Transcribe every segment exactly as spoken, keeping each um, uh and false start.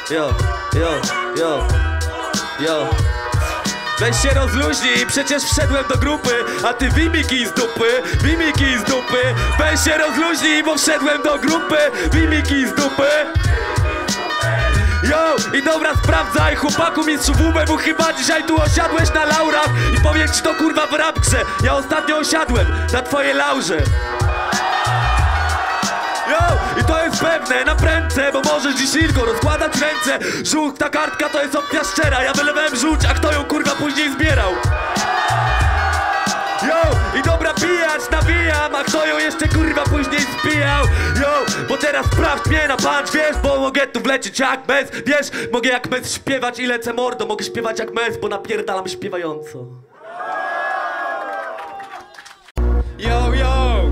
yo, yo, yo, yo. Weź się rozluźnij, przecież wszedłem do grupy, a ty wimiki z dupy, wimiki z dupy. Weź się rozluźnij, bo wszedłem do grupy, wimiki z dupy. Yo, i dobra, sprawdzaj, chłopaku mistrzu W B W, chyba dzisiaj tu osiadłeś na laurach. I powiem ci to kurwa w rap grze, ja ostatnio osiadłem na twojej laurze. Yo, i to jest pewne, na prędce, bo możesz dziś tylko rozkładać ręce. Żółta kartka to jest opcja szczera, ja wylewałem żółć, a kto ją kurwa później zbierał? Yo, i dobra, pijać nawijam, a kto ją jeszcze kurwa później spijał? Yo, bo teraz sprawdź mnie na punch, wiesz, bo mogę tu wlecieć jak bez. Wiesz, mogę jak bez śpiewać i lecę mordo, mogę śpiewać jak bez, bo napierdalam śpiewająco. Yo, yo!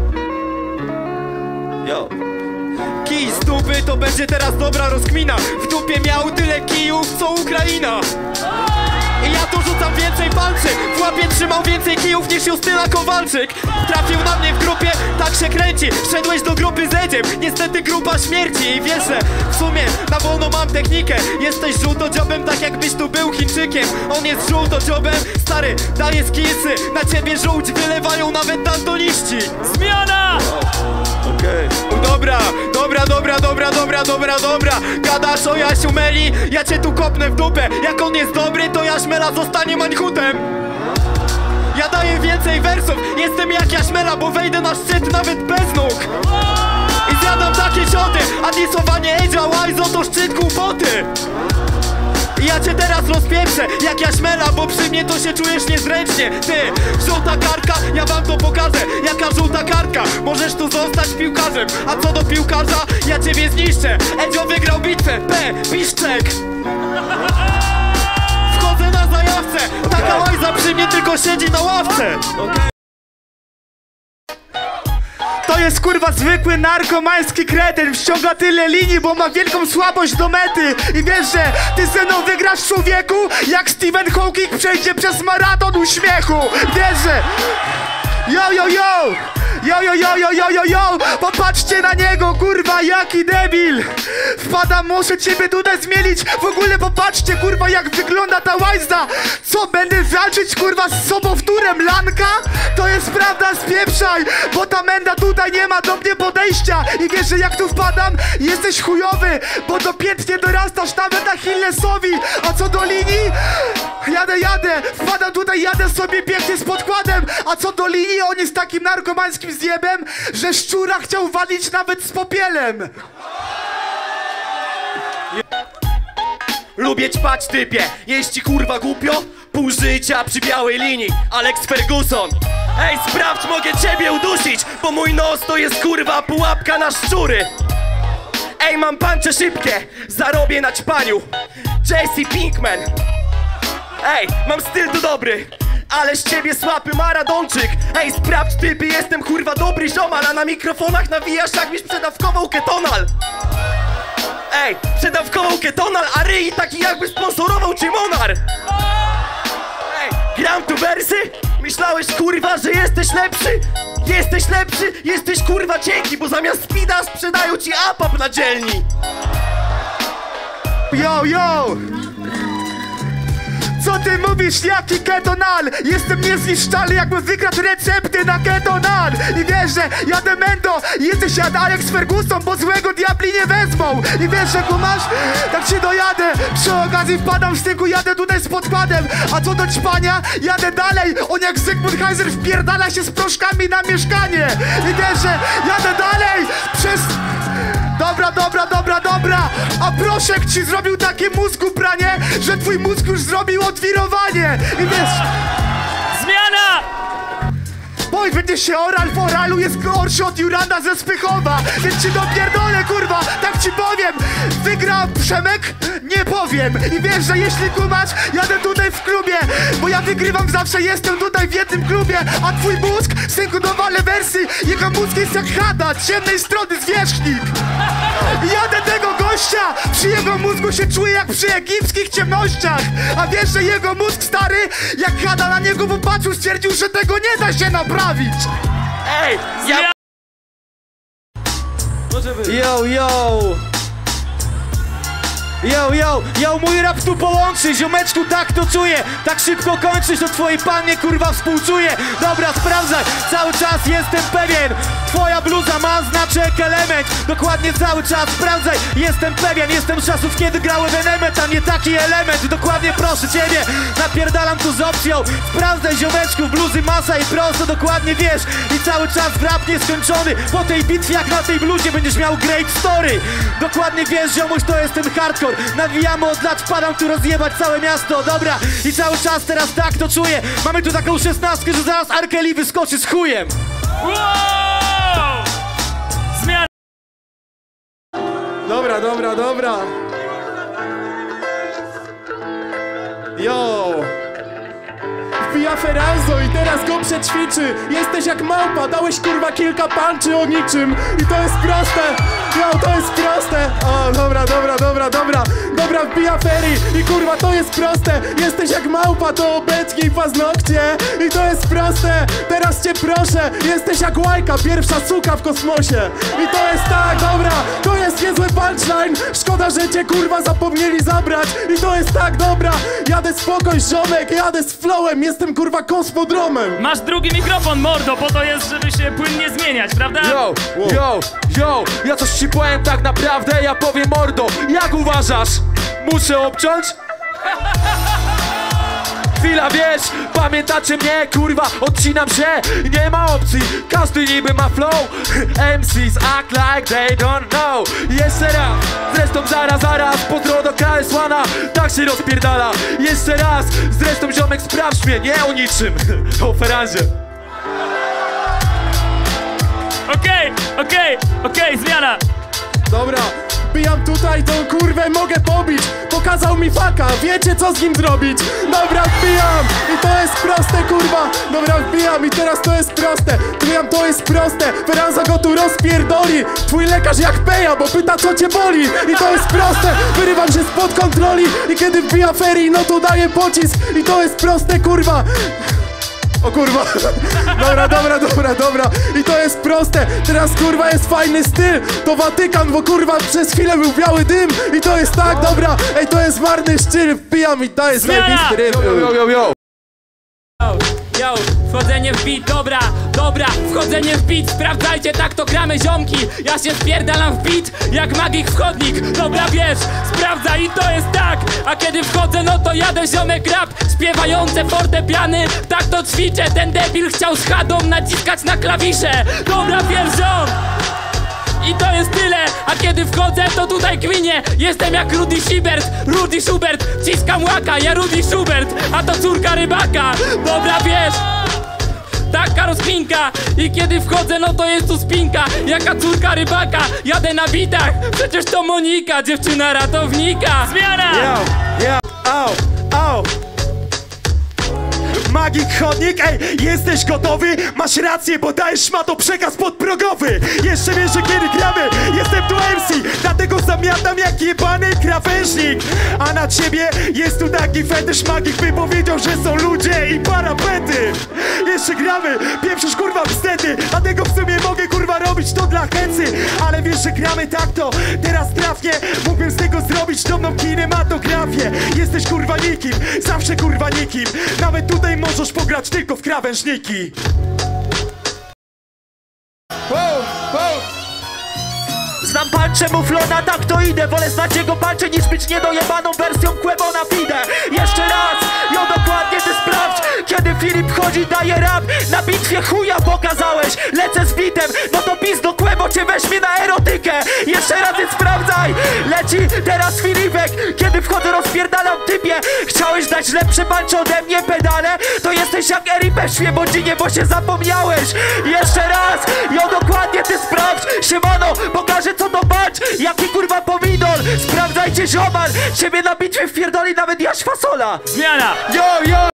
Yo. Kij z dupy to będzie teraz dobra rozkmina. W dupie miał tyle kijów co Ukraina. I ja tu rzucam więcej palczy. W łapie trzymał więcej kijów niż Justyna Kowalczyk. Trafił na mnie w grupie, tak się kręci. Wszedłeś do grupy z Edziem, niestety grupa śmierci. I wiesz, że w sumie na wolno mam technikę. Jesteś żółtodziobem, tak jakbyś tu był Chińczykiem. On jest żółtodziobem, stary, daje skillsy. Na ciebie żółć wylewają nawet dantoniści. Zmiana! Okej. Okay. Dobra, dobra, dobra, dobra, dobra, dobra, dobra. Gadasz o Jasiu Meli, ja cię tu kopnę w dupę. Jak on jest dobry, to Jaśmela zostanie mańchutem. Ja daję więcej wersów, jestem jak Jaśmela, bo wejdę na szczyt nawet bez nóg. I zjadam takie cioty, a disowanie Edzia Łajzo to szczyt głupoty. I ja cię teraz rozpieprzę jak Jaśmela, bo przy mnie to się czujesz niezręcznie. Ty, żółta kartka, ja wam to pokażę. Jaka żółta kartka, możesz tu zostać piłkarzem. A co do piłkarza, ja ciebie zniszczę. Edzio wygrał bitwę, P, Piszczek. Wchodzę na zajawce, taka łajza przy mnie tylko siedzi na ławce. Okay. To jest kurwa zwykły narkomański kretyn. Wściąga tyle linii, bo ma wielką słabość do mety. I wiesz, że ty ze mną wygrasz, człowieku, jak Stephen Hawking przejdzie przez maraton uśmiechu. Wiesz, że... Yo, yo, yo! Yo, yo, yo, yo, yo, yo, yo! Popatrzcie na niego, kurwa, jaki debil! Wpadam, muszę ciebie tutaj zmienić. W ogóle popatrzcie, kurwa, jak wygląda ta łajzda. Co, będę walczyć, kurwa, z sobowtórem Lanka? To jest prawda, spieprzaj, bo ta menda tutaj nie ma do mnie podejścia. I wiesz, że jak tu wpadam, jesteś chujowy, bo dopiętnie dorastasz nawet na Hillesowi. A co do linii? Jadę, jadę, wpadam tutaj, jadę sobie pięknie z podkładem. A co do linii, on jest takim narkomańskim zjebem, że szczura chciał walić nawet z popielem. Lubię ćpać, typie, jeśli kurwa głupio. Pół życia przy białej linii, Alex Ferguson. Ej, sprawdź, mogę ciebie udusić, bo mój nos to jest kurwa pułapka na szczury. Ej, mam pancze szybkie, zarobię na ćpaniu. Jesse Pinkman. Ej, mam styl tu dobry, ale z ciebie słapy Maradonczyk. Ej, sprawdź, typy, jestem kurwa dobry ziomal, a na mikrofonach nawijasz jakbyś przedawkował ketonal. Ej, przedawkował ketonal, a ryj taki jakby sponsorował cię Monar. Ej, gram tu wersy? Myślałeś kurwa, że jesteś lepszy? Jesteś lepszy? Jesteś kurwa cienki, bo zamiast speeda sprzedają ci apap na dzielni. Yo, yo! Co ty mówisz, jaki ketonal? Jestem niezniszczalny, jakbym wykradł recepty na ketonal. I wiesz, że jadę Mendo, jesteś jak Alex Ferguson, bo złego diabli nie wezmą. I wiesz, że kumasz? Tak się dojadę, przy okazji wpadam w styku, jadę tutaj z podkładem. A co do ćpania, jadę dalej. On jak Zygmunt Heiser wpierdala się z proszkami na mieszkanie. I wiesz, że jadę dalej przez... Dobra, dobra, dobra, dobra. A proszek ci zrobił takie mózgu pranie, że twój mózg już zrobił odwirowanie. I wiesz... Zmiana! Boj, będzie się oral w oralu, jest gorszy od Juranda ze Spychowa. Więc ci dopierdolę, kurwa, tak ci powiem. Wygra Przemek? Nie powiem. I wiesz, że jeśli kumasz, jadę tutaj w klubie, bo ja wygrywam zawsze, jestem tutaj w jednym klubie. A twój mózg, synku, dowalę wersji. Jego mózg jest jak chata, ciemnej strony zwierzchnik. I jadę tego gościa, przy jego mózgu się czuję jak przy egipskich ciemnościach. A wiesz, że jego mózg stary, jak Hada na niego popatrzył, stwierdził, że tego nie da się naprawić. Ej, ja... Yo, yo! Yo, yo, yo, mój rap tu połączy, ziomeczku, tak to czuję. Tak szybko kończysz, to twojej pannie kurwa współczuję. Dobra, sprawdzaj, cały czas jestem pewien. Twoja bluza ma znaczek element. Dokładnie cały czas sprawdzaj, jestem pewien. Jestem z czasów, kiedy grałem element, a nie taki element. Dokładnie proszę ciebie, napierdalam tu z opcją. Sprawdzaj, ziomeczku, bluzy masa i prosto, dokładnie wiesz. I cały czas rap nieskończony. Po tej bitwie jak na tej bluzie będziesz miał great story. Dokładnie wiesz, ziomuś, to jest ten hardcore. Nawijamy od lat, wpadam tu rozjebać całe miasto. Dobra, i cały czas teraz tak to czuję. Mamy tu taką szesnastkę, że zaraz R. Kelly wyskoczy z chujem. Wow! Zmiana. Dobra, dobra, dobra. Yo! Wbija Ferranzo i teraz go przećwiczy. Jesteś jak małpa, dałeś kurwa kilka panczy o niczym. I to jest proste, yo, to jest proste. O, dobra, dobra, dobra, dobra. Dobra, wbija Ferry i kurwa to jest proste. Jesteś jak małpa, to obetnij paznokcie. I to jest proste, teraz cię proszę. Jesteś jak łajka, pierwsza suka w kosmosie. I to jest tak, dobra, to jest niezły punchline. Szkoda, że cię kurwa zapomnieli zabrać. I to jest tak, dobra, jadę spokoj ziomek, jadę z flowem. Jestem kurwa kosmodromem. Masz drugi mikrofon, mordo, po to jest, żeby się płynnie zmieniać, prawda? Yo, yo, yo, ja coś ci powiem tak naprawdę, ja powiem mordo, jak uważasz? Muszę obciąć? Chwila, wiesz, pamiętacie mnie, kurwa, odcinam się, nie ma opcji, każdy niby ma flow. M Cs act like they don't know. Jeszcze raz, zresztą zaraz, zaraz, pozdro do K S One, tak się rozpierdala. Jeszcze raz, zresztą ziomek, sprawdź mnie, nie o niczym, o Ferranzie. Okej, okej, okej, zmiana. Dobra, bijam tutaj, tą kurwę mogę pobić. Pokazał mi faka, wiecie co z nim zrobić. Dobra, wbijam i to jest proste, kurwa. Dobra, wbijam i teraz to jest proste. Wbijam, to jest proste, Ferranzo go tu rozpierdoli. Twój lekarz jak peja, bo pyta co cię boli. I to jest proste, wyrywam się spod kontroli. I kiedy wbija Ferry, no to daje pocisk. I to jest proste, kurwa. O kurwa, dobra, dobra, dobra, dobra. I to jest proste, teraz kurwa jest fajny styl. To Watykan, bo kurwa przez chwilę był biały dym. I to jest tak, dobra, ej, to jest marny styl. Wbijam i to jest zajebisty rytm. Yo, yo, yo, yo. Yo, wchodzenie w beat, dobra, dobra, wchodzenie w beat, sprawdzajcie, tak to gramy ziomki. Ja się spierdalam w beat, jak magik wchodnik. Dobra, wiesz, sprawdzaj i to jest tak. A kiedy wchodzę, no to jadę ziomek rap. Śpiewające fortepiany, tak to ćwiczę. Ten debil chciał z chadą naciskać na klawisze. Dobra, wiesz ziom. I to jest tyle, a kiedy wchodzę, to tutaj kminie. Jestem jak Rudy Schubert, Rudy Schubert. Ciskam łaka, ja Rudy Schubert, a to córka rybaka. Dobra, wiesz, taka rozkminka. I kiedy wchodzę, no to jest tu spinka. Jaka córka rybaka, jadę na bitach. Przecież to Monika, dziewczyna ratownika. Zmiana! Yo, yo, au, au. Magik chodnik, ej, jesteś gotowy? Masz rację, bo dajesz szmato przekaz podprogowy. Jeszcze wiesz, że kiedy gramy, jestem tu M C, dlatego zamiatam jak jebany krawężnik. A na ciebie jest tu taki fetysz, magik wypowiedział, że są ludzie i parapety. Jeszcze gramy, pieprzysz kurwa wstedy, dlatego w sumie mogę kurwa robić to dla chęcy. Ale wiesz, że gramy tak to, teraz trafnie, mógłbym z tego zrobić dobrą kinematografię. Jesteś kurwa nikim, zawsze kurwa nikim, nawet tutaj możesz pograć tylko w krawężniki. Wow, wow. Znam pancze muflona, tak to idę. Wolę znać jego pancze niż być niedojebaną wersją Quebona Fide. Jeszcze raz, ją dokładnie ty sprawdź. Kiedy Filip chodzi, daje rap. Na bitwie chuja pokazałeś. Lecę z bitem, no to pizdo Quebo cię weźmie na erotykę. Jeszcze raz ty sprawdzaj. Leci teraz Filipek. Kiedy wchodzę, rozpierdalam typie. Chciałeś dać lepsze pancze ode mnie, pedale? To jesteś jak Eripe w Świebodzinie, bo się zapomniałeś. Jeszcze raz, ją dokładnie ty sprawdź. Siemano, pokażę co to patrz, jaki kurwa pomidor. Sprawdzajcie ziomal, ciebie na bitwie wpierdoli nawet Jaś Fasola. Zmiana! Yo, yo!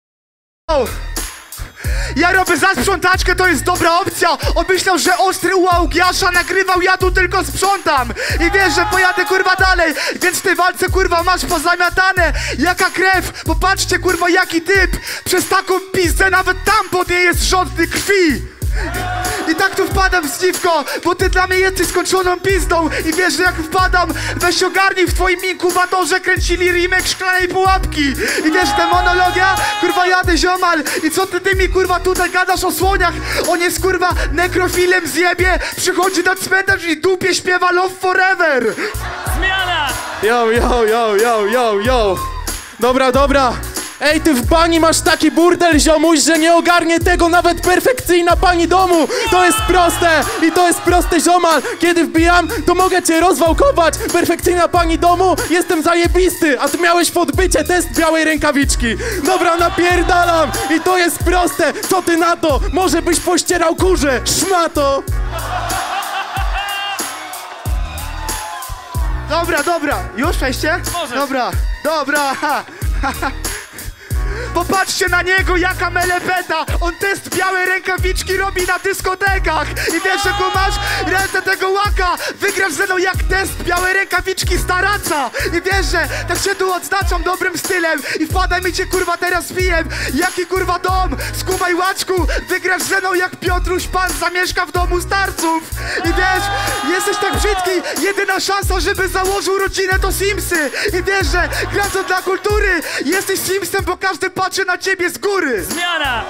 Ja robię za sprzątaczkę, to jest dobra opcja. On myślał, że ostry u Augiasza nagrywał, ja tu tylko sprzątam. I wiesz, że pojadę kurwa dalej, więc w tej walce kurwa masz pozamiatane. Jaka krew, popatrzcie kurwa jaki typ. Przez taką pizdę nawet tampon nie jest żądny krwi. I tak tu wpadam w dziwko, bo ty dla mnie jesteś skończoną pizdą. I wiesz, że jak wpadam, weź ogarnij, w twoim inkubatorze kręcili remake Szklanej Pułapki. I wiesz, te monologia, kurwa jadę ziomal. I co ty ty mi kurwa tutaj gadasz o słoniach? On jest kurwa nekrofilem zjebie, przychodzi na cmentarz i dupie śpiewa Love Forever. Zmiana! Yo, yo, yo, yo, yo, yo. Dobra, dobra. Ej, ty w bani masz taki burdel, ziomuś, że nie ogarnie tego nawet perfekcyjna pani domu. To jest proste i to jest proste, ziomal. Kiedy wbijam, to mogę cię rozwałkować. Perfekcyjna pani domu, jestem zajebisty. A ty miałeś w odbycie test białej rękawiczki. Dobra, napierdalam i to jest proste. Co ty na to? Może byś pościerał kurze, szmato. Dobra, dobra, już przejście? Możesz. Dobra, dobra, ha, ha, ha. Popatrzcie na niego, jaka melepeta. On test białej rękawiczki robi na dyskotekach. I wiesz, że masz ręce tego łaka. Wygrasz ze mną jak test białej rękawiczki staraca. I wiesz, że tak się tu odznaczam dobrym stylem. I wpadaj mi cię kurwa teraz pijem. Jaki kurwa dom, skumaj łaczku. Wygrasz ze mną jak Piotruś Pan zamieszka w domu starców. I wiesz, jesteś tak brzydki. Jedyna szansa, żeby założył rodzinę to Simsy. I wiesz, że gram to dla kultury. Jesteś Simsem, bo każdy patrzy na ciebie z góry. Zmiana!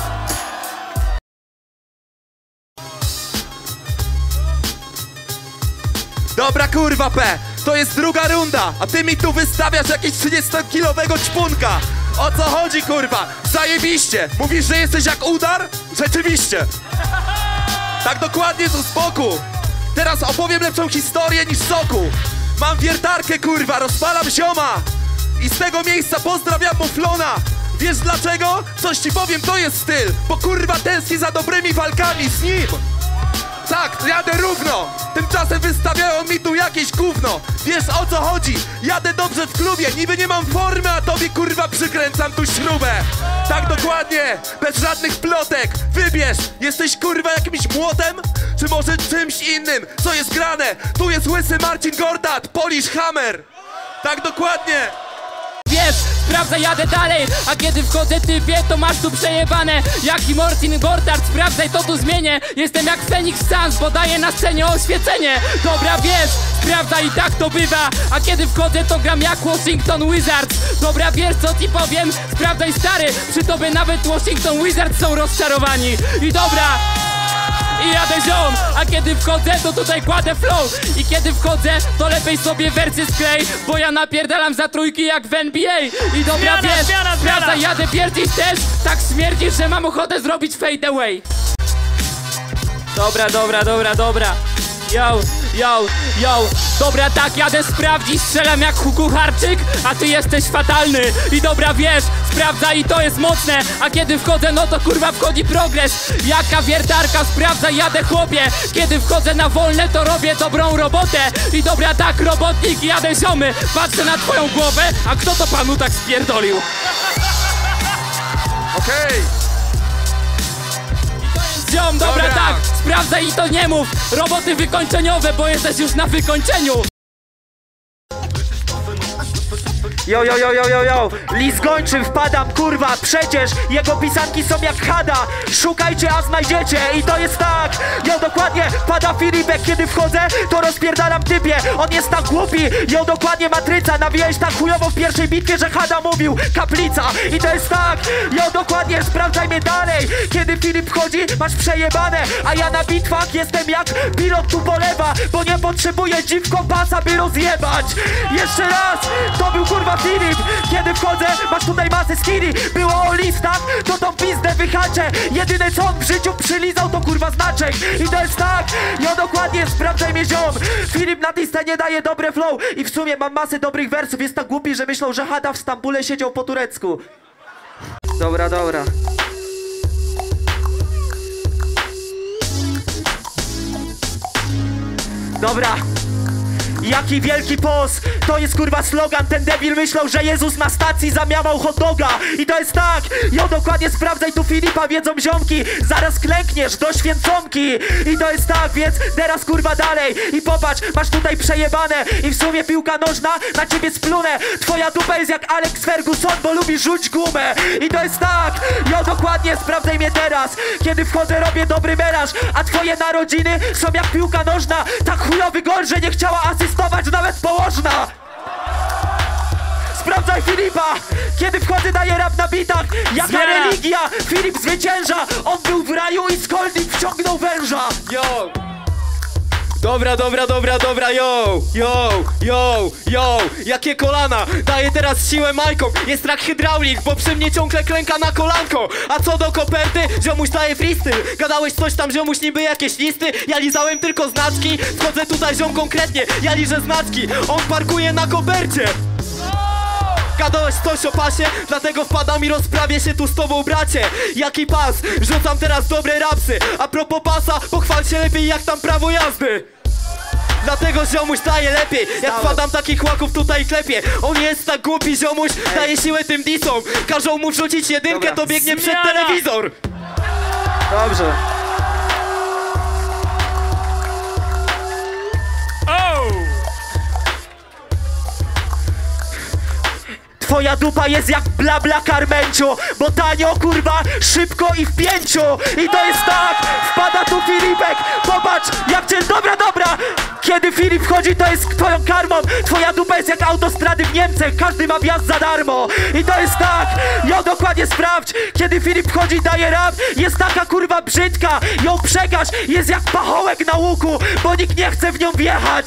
Dobra kurwa P, to jest druga runda, a ty mi tu wystawiasz jakiegoś trzydziestokilowego czpunka. O co chodzi kurwa? Zajebiście! Mówisz, że jesteś jak udar? Rzeczywiście! Tak dokładnie z uspoku. Teraz opowiem lepszą historię niż soku. Mam wiertarkę kurwa, rozpalam zioma. I z tego miejsca pozdrawiam Muflona. Wiesz dlaczego? Coś ci powiem, to jest styl. Bo kurwa tęskni za dobrymi walkami z nim. Tak, jadę równo. Tymczasem wystawiają mi tu jakieś gówno. Wiesz o co chodzi? Jadę dobrze w klubie. Niby nie mam formy, a tobie kurwa przykręcam tu śrubę. Tak dokładnie, bez żadnych plotek. Wybierz, jesteś kurwa jakimś młotem? Czy może czymś innym? Co jest grane? Tu jest łysy Marcin Gortat, Polish Hammer. Tak dokładnie. Wiesz, sprawdzaj, jadę dalej. A kiedy wchodzę typie, to masz tu przejebane. Jaki Martin Gortard, sprawdzaj, to tu zmienię. Jestem jak Phoenix Suns, bo daję na scenie oświecenie. Dobra, wiesz, sprawdzaj, i tak to bywa. A kiedy wchodzę, to gram jak Washington Wizards. Dobra, wiesz co ci powiem? Sprawdzaj, stary, przy tobie nawet Washington Wizards są rozczarowani. I dobra, i jadę ziom, a kiedy wchodzę, to tutaj kładę flow. I kiedy wchodzę, to lepiej sobie wersy sklej, bo ja napierdalam za trójki jak w N B A. I dobra, Zmiana, wiesz, zmiana, sprawdzaj, zmiana. jadę pierdzisz też. Tak śmierdzisz, że mam ochotę zrobić fade away. Dobra, dobra, dobra, dobra. Yo, yo, yo. Dobra, tak, jadę sprawdzić, strzelam jak Kucharczyk, a ty jesteś fatalny. I dobra, wiesz, sprawdza i to jest mocne. A kiedy wchodzę, no to kurwa wchodzi progres. Jaka wiertarka, sprawdza, jadę chłopie. Kiedy wchodzę na wolne, to robię dobrą robotę. I dobra, tak, robotnik, jadę ziomy. Patrzę na twoją głowę, a kto to panu tak spierdolił? Okej. Ziom, dobra, Dobra. tak, sprawdzaj i to nie mów. Roboty wykończeniowe, bo jesteś już na wykończeniu. Yo, yo, yo, yo, yo, yo. Lis gończy, wpadam, kurwa, przecież jego pisanki są jak hada. Szukajcie, a znajdziecie i to jest tak. Yo, dokładnie, pada Filipek, kiedy wchodzę, to rozpierdalam typie. On jest tak głupi, yo, dokładnie matryca. Nawijałeś tak chujowo w pierwszej bitwie, że hada mówił kaplica. I to jest tak, yo, dokładnie, sprawdzaj mnie dalej. Kiedy Filip wchodzi, masz przejebane. A ja na bitwach jestem jak pilot tu polewa, bo nie potrzebuję dziwko pasa, by rozjebać. Jeszcze raz, to był kurwa Filip. Kiedy wchodzę, masz tutaj masę skilli. Było o listach, to tą pizdę wyhaczę. Jedyne co on w życiu przylizał, to kurwa znaczek. I to jest tak, ja dokładnie, sprawdzaj mnie ziom. Filip na tej scenie daje dobre flow. I w sumie mam masę dobrych wersów. Jest tak głupi, że myślał, że Hada w Stambule siedział po turecku. Dobra, dobra. Dobra. Jaki wielki pos, to jest kurwa slogan. Ten debil myślał, że Jezus na stacji zamiałał hot doga. I to jest tak, jo dokładnie sprawdzaj tu Filipa, wiedzą ziomki. Zaraz klękniesz do święconki. I to jest tak, więc teraz kurwa dalej. I popatrz, masz tutaj przejebane. I w sumie piłka nożna, na ciebie splunę. Twoja dupa jest jak Alex Ferguson, bo lubi rzuć gumę. I to jest tak, jo dokładnie sprawdzaj mnie teraz. Kiedy wchodzę robię dobry melanż, a twoje narodziny są jak piłka nożna. Tak chujowy gol, że nie chciała asystować nawet położna. Sprawdzaj Filipa, kiedy wchodzę daję rap na bitach. Jaka Zmiana. religia, Filip zwycięża. On był w raju i Skolnik wciągnął węża. Yo! Dobra, dobra, dobra, dobra, yo! Yo, yo, yo! Jakie kolana! Daję teraz siłę majką! Jest trak hydraulik, bo przy mnie ciągle klęka na kolanko! A co do koperty, ziomuś daje freestyle! Gadałeś coś tam, ziomuś niby jakieś listy? Ja lizałem tylko znaczki! Wchodzę tutaj ziom konkretnie, ja liżę znaczki! On parkuje na kopercie! Gadałeś coś o pasie, dlatego wpadam i rozprawię się tu z tobą, bracie. Jaki pas? Rzucam teraz dobre rapsy. A propos pasa, pochwal się lepiej jak tam prawo jazdy. Dlatego ziomuś daje lepiej. Jak wpadam takich łaków tutaj klepie. On jest tak głupi ziomuś, daje siłę tym disom. Każą mu wrzucić jedynkę, Dobra. to biegnie przed Zmiana. telewizor. Dobrze. Oh! Twoja dupa jest jak bla bla Carmencio, bo tanio kurwa, szybko i w pięciu. I to jest tak, wpada tu Filipek. Popatrz, jak cię, dobra, dobra. Kiedy Filip wchodzi, to jest twoją karmą. Twoja dupa jest jak autostrady w Niemczech, każdy ma wjazd za darmo. I to jest tak, ją dokładnie sprawdź. Kiedy Filip wchodzi, daje rap, jest taka kurwa brzydka. Ją przekaż, jest jak pachołek na łuku, bo nikt nie chce w nią wjechać.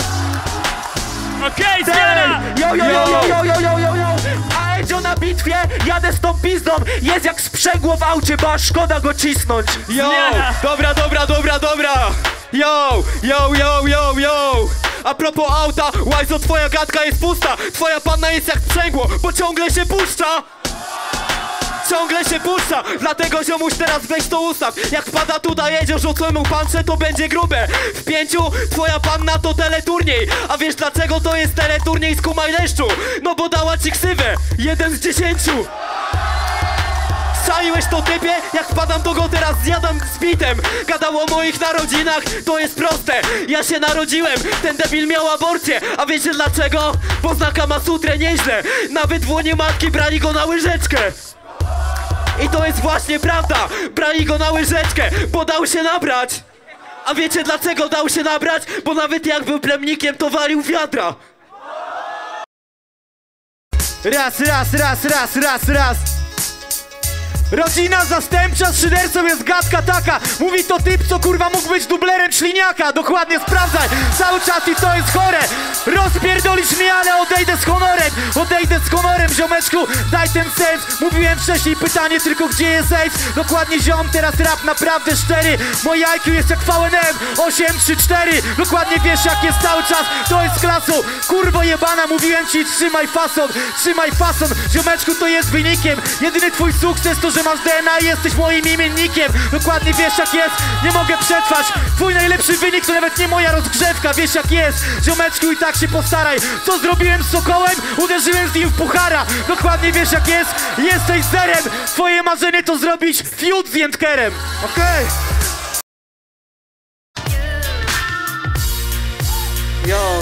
Okej, zmiana! Yo, yo, yo, yo, yo, yo, yo, yo, yo. A Edzio na bitwie, jadę z tą pizdą. Jest jak sprzęgło w aucie, bo aż szkoda go cisnąć. Yo! Zmiana. Dobra, dobra, dobra, dobra! Yo! Yo, yo, yo, yo! A propos auta, łajzo, twoja gadka jest pusta. Twoja panna jest jak sprzęgło, bo ciągle się puszcza. Ciągle się puszcza, dlatego ziomuś teraz weź to ustaw. Jak wpada tu dajedzie, rzucę mu pancze, to będzie grube. W pięciu twoja panna to teleturniej. A wiesz dlaczego to jest teleturniej z kumaj leszczu? No bo dała ci ksywę, jeden z dziesięciu. Strzaiłeś to typie? Jak wpadam, to go teraz zjadam z bitem. Gadał o moich narodzinach, to jest proste. Ja się narodziłem, ten debil miał aborcję. A wiecie dlaczego? Bo zna Kama Sutrę nieźle. Nawet w łonie matki brali go na łyżeczkę. I to jest właśnie prawda. Brali go na łyżeczkę, bo dał się nabrać. A wiecie dlaczego dał się nabrać? Bo nawet jak był plemnikiem, to walił wiadra. Raz, raz, raz, raz, raz, raz. Rodzina zastępcza z szydercą jest gadka taka. Mówi to typ, co kurwa mógł być dublerem Śliniaka. Dokładnie sprawdzaj, cały czas i to jest chore. Rozpierdolisz mnie, ale odejdę z honorem. Odejdę z honorem, ziomeczku, daj ten sens. Mówiłem wcześniej pytanie tylko gdzie jest ace. Dokładnie ziom, teraz rap naprawdę szczery. Moje I Q jest jak V N M osiem trzy cztery. Dokładnie wiesz jak jest cały czas, to jest klasą. Kurwo jebana, mówiłem ci trzymaj fason. Trzymaj fason, ziomeczku, to jest wynikiem. Jedyny twój sukces to, że masz D N A i jesteś moim imiennikiem. Dokładnie wiesz jak jest, nie mogę przetrwać. Twój najlepszy wynik to nawet nie moja rozgrzewka. Wiesz jak jest, ziomeczku, i tak się postaraj. Co zrobiłem z Sokołem? Uderzyłem z nim w puchara. Dokładnie wiesz jak jest, jesteś zerem. Twoje marzenie to zrobić fiut z Jędkerem. Okej. Yo.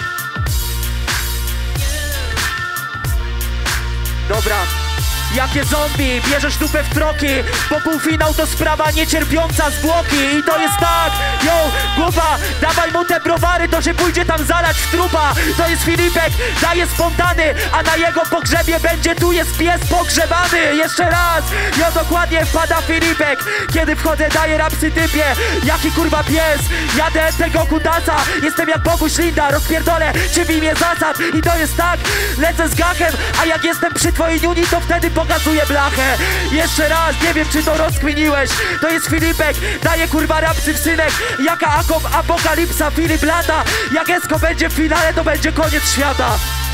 Dobra. Jakie zombie, bierzesz dupę w troki. Bo półfinał to sprawa niecierpiąca zwłoki. I to jest tak, yo, głowa, dawaj mu te browary, to się pójdzie tam zalać w trupa. To jest Filipek, daje spontany, a na jego pogrzebie będzie tu jest pies pogrzebany. Jeszcze raz, yo, dokładnie wpada Filipek. Kiedy wchodzę daję rapsy typie. Jaki kurwa pies, jadę tego kutasa. Jestem jak Boguś Linda, rozpierdolę cię w imię zasad. I to jest tak, lecę z gachem, a jak jestem przy twojej niuni, to wtedy pokazuję blachę. Jeszcze raz, nie wiem czy to rozkminiłeś. To jest Filipek, daje kurwa rapsy w synek. Jaka akop, apokalipsa, Filip lata. Jak Esko będzie w finale, to będzie koniec świata.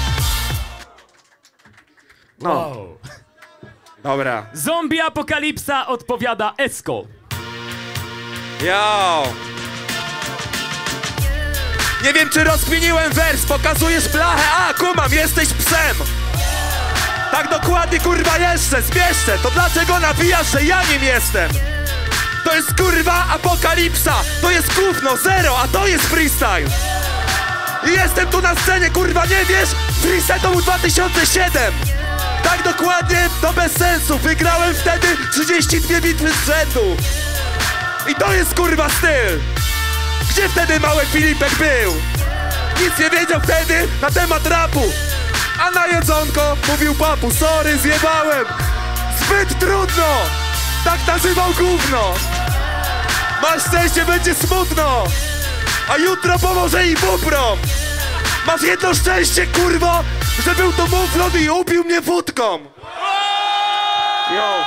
No. Dobra. Zombie apokalipsa odpowiada Esko. Yo! Nie wiem, czy rozkminiłem wers, pokazujesz blachę, a kumam, jesteś psem. Tak dokładnie, kurwa, jeszcze, zmieszczę. To dlaczego nawijasz, że ja nim jestem? To jest kurwa apokalipsa, to jest gówno, zero, a to jest freestyle. I jestem tu na scenie, kurwa, nie wiesz? Freestyle to był dwa tysiące siódmy. Tak dokładnie, to bez sensu. Wygrałem wtedy trzydzieści dwie bitwy z rzędu. I to jest kurwa styl. Gdzie wtedy mały Filipek był? Nic nie wiedział wtedy na temat rapu. A na jedzonko mówił papu, sorry, zjebałem. Zbyt trudno. Tak nazywał gówno. Masz szczęście, będzie smutno. A jutro pomoże i buprom. Masz jedno szczęście, kurwo, że był to muflon i upił mnie wódką. Yo.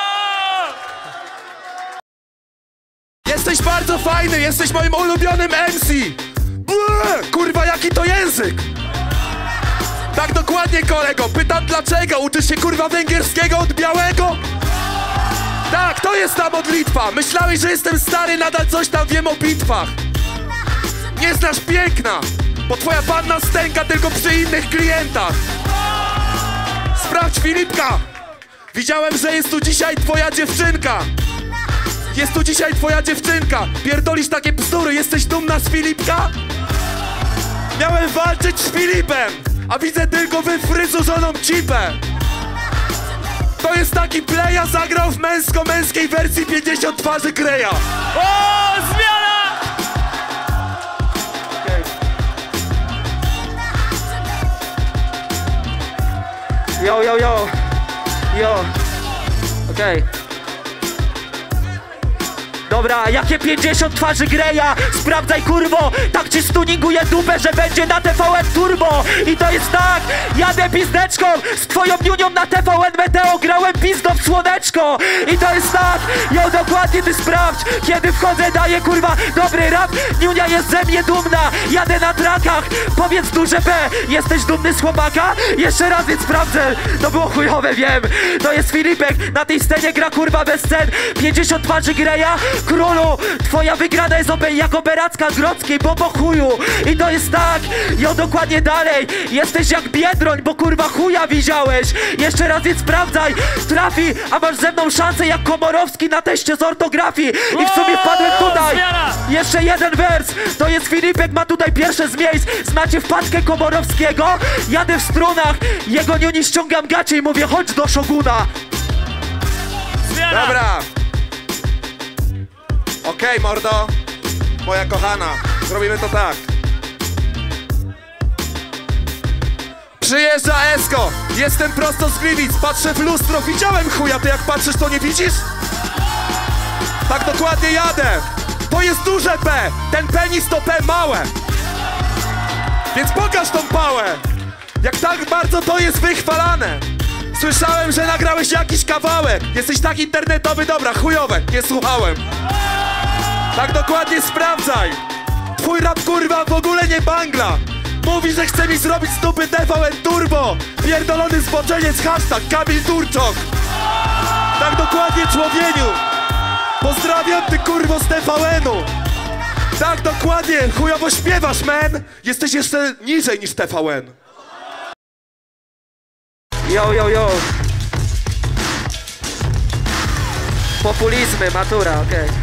Jesteś bardzo fajny, jesteś moim ulubionym M C. Błe, kurwa, jaki to język. Tak dokładnie, kolego, pytam dlaczego. Uczysz się, kurwa, węgierskiego od białego? Tak, to jest ta modlitwa. Myślałeś, że jestem stary, nadal coś tam wiem o bitwach. Nie znasz piękna, bo twoja panna stęka tylko przy innych klientach. Sprawdź Filipka. Widziałem, że jest tu dzisiaj twoja dziewczynka. Jest tu dzisiaj twoja dziewczynka. Pierdolisz takie bzdury, jesteś dumna z Filipka? Miałem walczyć z Filipem, a widzę tylko wyfryzurzoną cipę. To jest taki playa, zagrał w męsko-męskiej wersji pięćdziesiąt twarzy Greya. O, zmiana! Yo, yo, yo. Yo. Okej. Okay. Dobra, jakie pięćdziesiąt twarzy Greya? Sprawdzaj, kurwo, tak ci stuninguje dupę, że będzie na T V N Turbo. I to jest tak, jadę pizdeczką z twoją niunią na T V N Meteo, grałem pizdo w słoneczko. I to jest tak, jo, dokładnie ty sprawdź, kiedy wchodzę, daję, kurwa, dobry rap. Niunia jest ze mnie dumna, jadę na trakach, powiedz duże P, jesteś dumny z chłopaka? Jeszcze raz, więc sprawdzę, to było chujowe, wiem. To jest Filipek, na tej scenie gra, kurwa, bez scen. pięćdziesiąt twarzy Greya. Królu, twoja wygrana jest obe jak operacka Grodzkiej, bo po chuju. I to jest tak, jo, dokładnie dalej. Jesteś jak Biedroń, bo kurwa chuja widziałeś. Jeszcze raz, więc sprawdzaj, trafi, a masz ze mną szansę jak Komorowski na teście z ortografii. I w sumie wpadłem tutaj. Jeszcze jeden wers, to jest Filipek, ma tutaj pierwsze z miejsc. Znacie wpadkę Komorowskiego? Jadę w strunach, jego niuni ściągam gacie i mówię, chodź do Szoguna. Dobra. Okej, okay, mordo, moja kochana, zrobimy to tak. Przyjeżdża Esko, jestem prosto z Gliwic, patrzę w lustro, widziałem chuja, ty jak patrzysz, to nie widzisz? Tak dokładnie jadę, to jest duże P, ten penis to P małe. Więc pokaż tą pałę, jak tak bardzo to jest wychwalane. Słyszałem, że nagrałeś jakiś kawałek, jesteś tak internetowy, dobra, chujowe, nie słuchałem. Tak dokładnie sprawdzaj. Twój rap, kurwa, w ogóle nie bangla. Mówi, że chce mi zrobić z dupy T V N Turbo. Pierdolony zboczeniec, hashtag Kamil Turczok. Tak dokładnie, człowieniu. Pozdrawiam, ty kurwo z T V N-u. Tak dokładnie, chujowo śpiewasz, man. Jesteś jeszcze niżej niż T V N. Yo, yo, yo. Populizmy, matura, okej. Okay.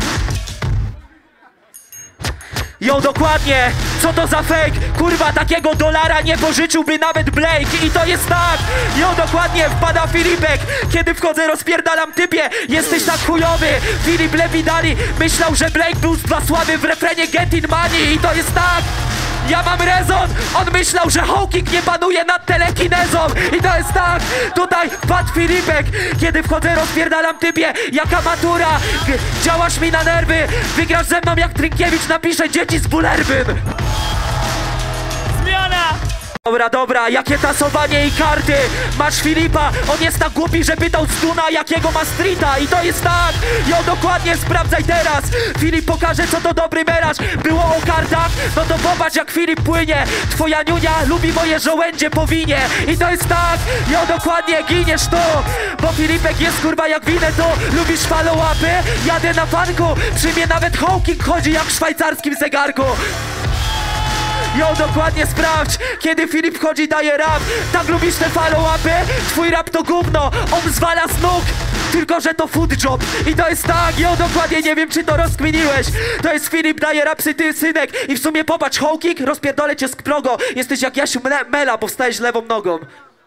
Jo, dokładnie! Co to za fake? Kurwa, takiego dolara nie pożyczyłby nawet Blake. I to jest tak! Jo, dokładnie, wpada Filipek. Kiedy wchodzę, rozpierdalam typie. Jesteś tak chujowy. Filip Lewidali myślał, że Blake był dla sławy w refrenie Get in Money. I to jest tak! Ja mam rezon! On myślał, że Hawking nie panuje nad telekinezą. I to jest tak! Tutaj padł Filipek. Kiedy wchodzę, rozpierdalam typie. Jaka matura! G działasz mi na nerwy. Wygrasz ze mną jak Trynkiewicz napisze dzieci z Bullerbyn. Zmiana! Dobra, dobra, jakie tasowanie i karty. Masz Filipa, on jest tak głupi, że pytał Stuna, jakiego ma streeta. I to jest tak, jo, dokładnie, sprawdzaj teraz. Filip pokaże, co to dobry melarz. Było o kartach, no to popatrz, jak Filip płynie. Twoja niunia lubi moje żołędzie po winie. I to jest tak, jo, dokładnie, giniesz tu. Bo Filipek jest kurwa jak winę, to lubisz follow-upy. Jadę na fanku, przy mnie nawet Hawking chodzi jak w szwajcarskim zegarku. Jo, dokładnie sprawdź, kiedy Filip wchodzi, daje rap. Tak lubisz te follow-upy? Twój rap to gówno, on zwala z nóg. Tylko, że to food job. I to jest tak, jo, dokładnie, nie wiem, czy to rozkminiłeś. To jest Filip, daje rapsy, ty, synek. I w sumie popatrz, Hawking, rozpierdolę cię z progo. Jesteś jak Jasiu Mle- Mela, bo wstajesz lewą nogą.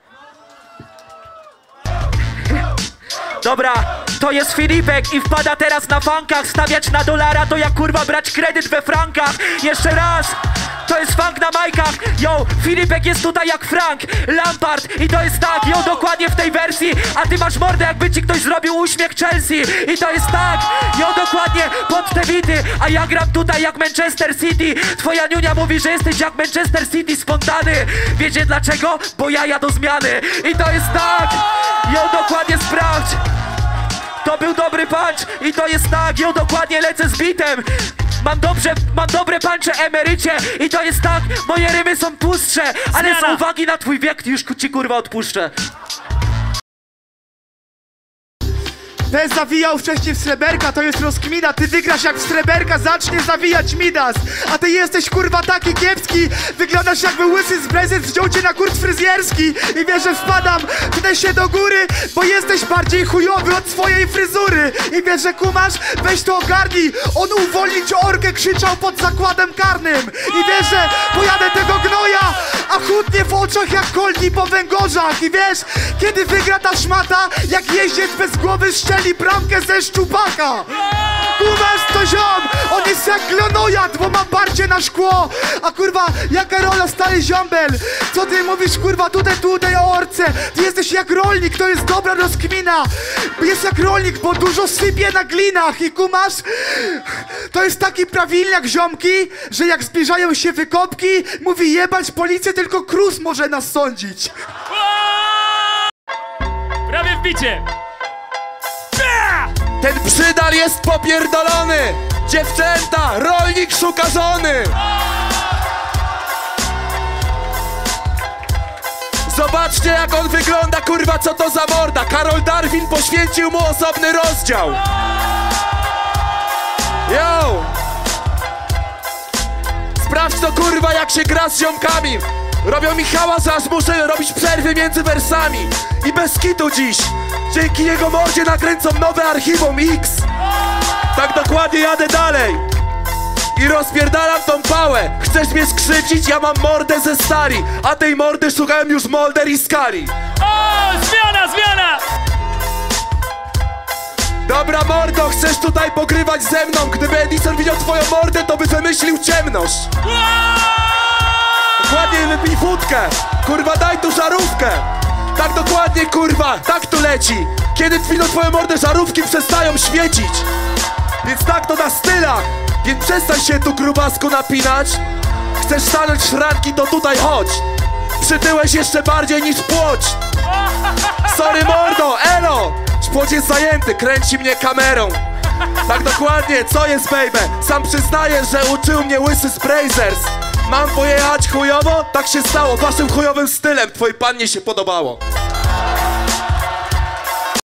Dobra, to jest Filipek i wpada teraz na funkach. Stawiać na dolara to jak kurwa brać kredyt we frankach. Jeszcze raz, to jest funk na majkach. Yo, Filipek jest tutaj jak Frank Lampard. I to jest tak, yo, dokładnie w tej wersji. A ty masz mordę, jakby ci ktoś zrobił uśmiech Chelsea. I to jest tak, yo, dokładnie pod te bity. A ja gram tutaj jak Manchester City. Twoja niunia mówi, że jesteś jak Manchester City spontany. Wiecie dlaczego? Bo ja jadę do zmiany. I to jest tak, yo, dokładnie sprawdź. To był dobry punch i to jest tak, jo, dokładnie lecę z bitem. Mam dobrze, mam dobre puncze, emerycie. I to jest tak, moje rymy są tłustsze. Ale z uwagi na twój wiek już ci kurwa odpuszczę. Ten zawijał wcześniej w sreberka, to jest rozkmina. Ty wygrasz jak w sreberka, zacznie zawijać Midas. A ty jesteś kurwa taki kiepski. Wyglądasz jakby łysy z prezent wziął cię na kurs fryzjerski. I wiesz, że wpadam tutaj się do góry, bo jesteś bardziej chujowy od swojej fryzury. I wiesz, że kumasz, weź to ogarnij. On uwolnił cię orkę, krzyczał pod zakładem karnym. I wiesz, że pojadę tego gnoja, a chudnie w oczach jak kolki po węgorzach. I wiesz, kiedy wygra ta szmata, jak jeździec bez głowy szczeli bramkę ze szczupaka. Kumasz to ziom, on jest jak glonojad, bo ma parcie na szkło. A kurwa, jaka rola stary ziombel? Co ty mówisz kurwa tutaj, tutaj o orce? Ty jesteś jak rolnik, to jest dobra rozkmina. Jest jak rolnik, bo dużo sypie na glinach. I kumasz, to jest taki prawilniak ziomki, że jak zbliżają się wykopki, mówi jebać policję, tylko Cruz może nas sądzić. Prawie w bicie. Ten przydar jest popierdolony! Dziewczęta, rolnik szuka żony! Zobaczcie jak on wygląda, kurwa, co to za morda! Karol Darwin poświęcił mu osobny rozdział! Yo! Sprawdź to, kurwa, jak się gra z ziomkami! Robią mi hałas, aż muszę robić przerwy między wersami! I bez kitu dziś! Dzięki jego mordzie nakręcą nowe archiwum X! Tak dokładnie jadę dalej! I rozpierdalam tą pałę! Chcesz mnie skrzywdzić? Ja mam mordę ze stali! A tej mordy szukałem już Molder i Skali! O, zmiana, zmiana! Dobra mordo, chcesz tutaj pogrywać ze mną? Gdyby Edison widział twoją mordę, to by wymyślił ciemność! Dokładnie, wypij wódkę! Kurwa, daj tu żarówkę! Tak dokładnie, kurwa, tak to leci! Kiedy widzą twoją mordę, żarówki przestają świecić! Więc tak to na stylach! Więc przestań się tu, grubasku, napinać! Chcesz stanąć szranki, to tutaj chodź! Przytyłeś jeszcze bardziej niż płoć! Sorry mordo, elo! Szpłoć jest zajęty, kręci mnie kamerą! Tak dokładnie, co jest, baby? Sam przyznaję, że uczył mnie łysy z Brazers! Mam pojechać chujowo? Tak się stało, waszym chujowym stylem twojej pannie się podobało.